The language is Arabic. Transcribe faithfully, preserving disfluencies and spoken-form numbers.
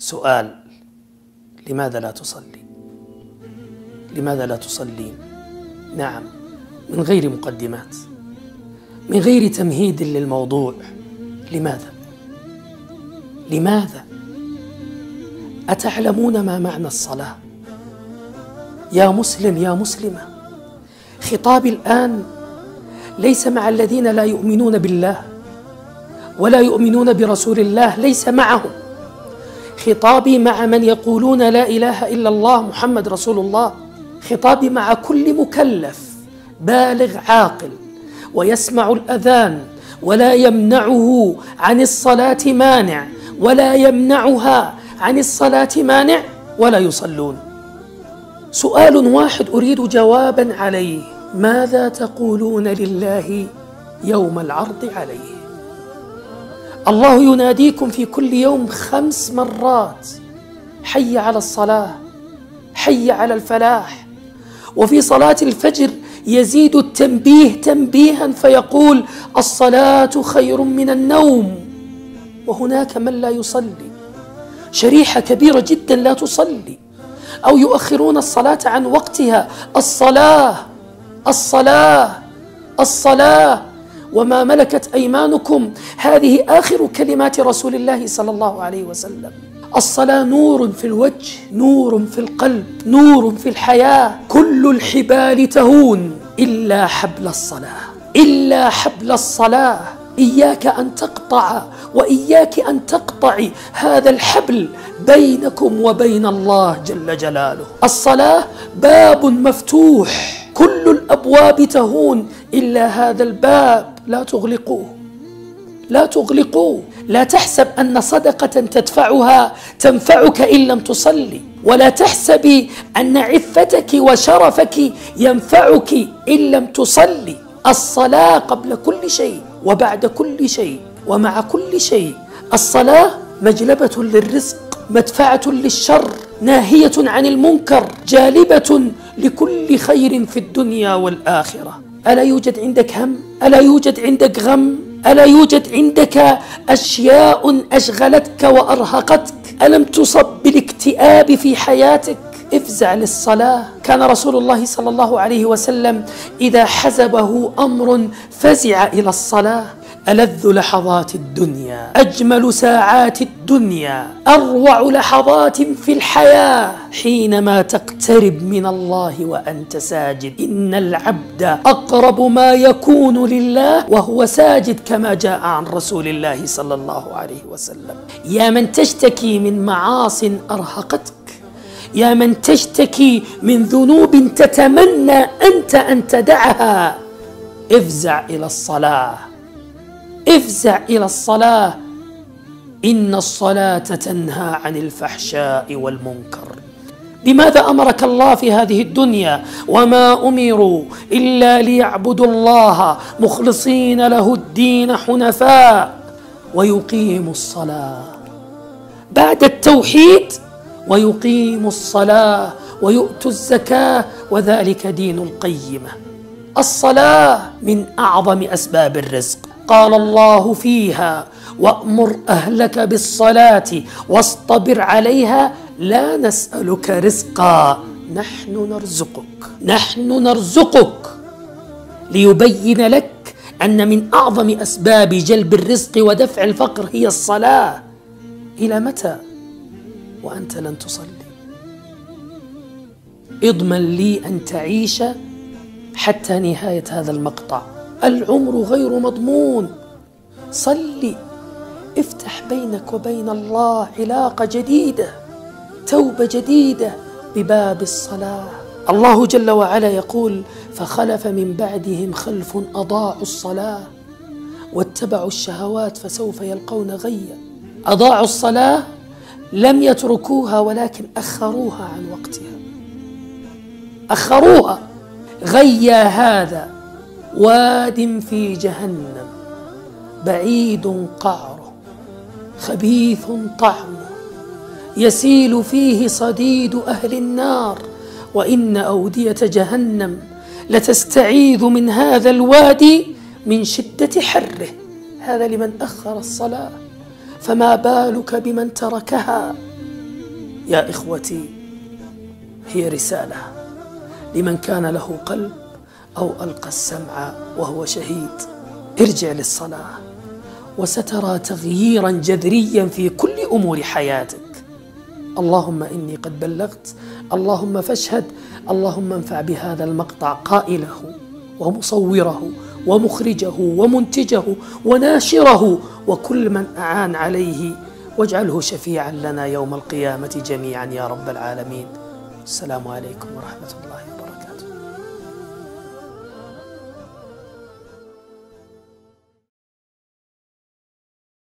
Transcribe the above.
سؤال: لماذا لا تصلي؟ لماذا لا تصلين؟ نعم، من غير مقدمات، من غير تمهيد للموضوع. لماذا؟ لماذا؟ أتعلمون ما معنى الصلاة؟ يا مسلم يا مسلمة، خطابي الآن ليس مع الذين لا يؤمنون بالله ولا يؤمنون برسول الله، ليس معهم. خطابي مع من يقولون لا إله إلا الله محمد رسول الله. خطابي مع كل مكلف بالغ عاقل ويسمع الأذان ولا يمنعه عن الصلاة مانع ولا يمنعها عن الصلاة مانع ولا يصلون. سؤال واحد أريد جوابا عليه: ماذا تقولون لله يوم العرض عليه؟ الله يناديكم في كل يوم خمس مرات: حي على الصلاة، حي على الفلاح. وفي صلاة الفجر يزيد التنبيه تنبيها فيقول: الصلاة خير من النوم. وهناك من لا يصلي، شريحة كبيرة جدا لا تصلي، أو يؤخرون الصلاة عن وقتها. الصلاة الصلاة الصلاة وما ملكت أيمانكم، هذه آخر كلمات رسول الله صلى الله عليه وسلم. الصلاة نور في الوجه، نور في القلب، نور في الحياة. كل الحبال تهون إلا حبل الصلاة، إلا حبل الصلاة. إياك أن تقطع وإياك أن تقطعي هذا الحبل بينكم وبين الله جل جلاله. الصلاة باب مفتوح، كل الأبواب تهون إلا هذا الباب، لا تغلقوه، لا تغلقوه. لا تحسب أن صدقة تدفعها تنفعك إن لم تصلي، ولا تحسبي أن عفتك وشرفك ينفعك إن لم تصلي. الصلاة قبل كل شيء وبعد كل شيء ومع كل شيء. الصلاة مجلبة للرزق، مدفعة للشر، ناهية عن المنكر، جالبة لكل خير في الدنيا والآخرة. ألا يوجد عندك هم؟ ألا يوجد عندك غم؟ ألا يوجد عندك أشياء أشغلتك وأرهقتك؟ ألم تصب بالاكتئاب في حياتك؟ افزع للصلاة. كان رسول الله صلى الله عليه وسلم إذا حزبه أمر فزع إلى الصلاة. ألذ لحظات الدنيا، أجمل ساعات الدنيا، أروع لحظات في الحياة حينما تقترب من الله وأنت ساجد. إن العبد أقرب ما يكون لله وهو ساجد، كما جاء عن رسول الله صلى الله عليه وسلم. يا من تشتكي من معاص أرهقتك، يا من تشتكي من ذنوب تتمنى أنت أن تدعها، افزع إلى الصلاة، افزع إلى الصلاة. إن الصلاة تنهى عن الفحشاء والمنكر. لماذا أمرك الله في هذه الدنيا؟ وما أمروا إلا ليعبدوا الله مخلصين له الدين حنفاء ويقيموا الصلاة. بعد التوحيد ويقيموا الصلاة ويؤتوا الزكاة، وذلك دين القيمة. الصلاة من أعظم أسباب الرزق. قال الله فيها: وأمر أهلك بالصلاة واصطبر عليها لا نسألك رزقا نحن نرزقك. نحن نرزقك، ليبين لك أن من أعظم أسباب جلب الرزق ودفع الفقر هي الصلاة. إلى متى وأنت لن تصلي؟ اضمن لي أن تعيش حتى نهاية هذا المقطع. العمر غير مضمون. صلي، افتح بينك وبين الله علاقة جديدة، توبة جديدة بباب الصلاة. الله جل وعلا يقول: فخلف من بعدهم خلف أضاعوا الصلاة واتبعوا الشهوات فسوف يلقون غيا. أضاعوا الصلاة، لم يتركوها ولكن أخروها عن وقتها، أخروها. غيا هذا واد في جهنم بعيد قعره خبيث طعمه يسيل فيه صديد أهل النار، وإن أودية جهنم لتستعيذ من هذا الوادي من شدة حره. هذا لمن أخر الصلاة، فما بالك بمن تركها؟ يا إخوتي، هي رسالة لمن كان له قلب أو ألقى السمع وهو شهيد. ارجع للصلاة وسترى تغييرا جذريا في كل أمور حياتك. اللهم إني قد بلغت، اللهم فاشهد، اللهم انفع بهذا المقطع قائله ومصوره ومخرجه ومنتجه وناشره وكل من أعان عليه، واجعله شفيعا لنا يوم القيامة جميعا يا رب العالمين. السلام عليكم ورحمة الله وبركاته.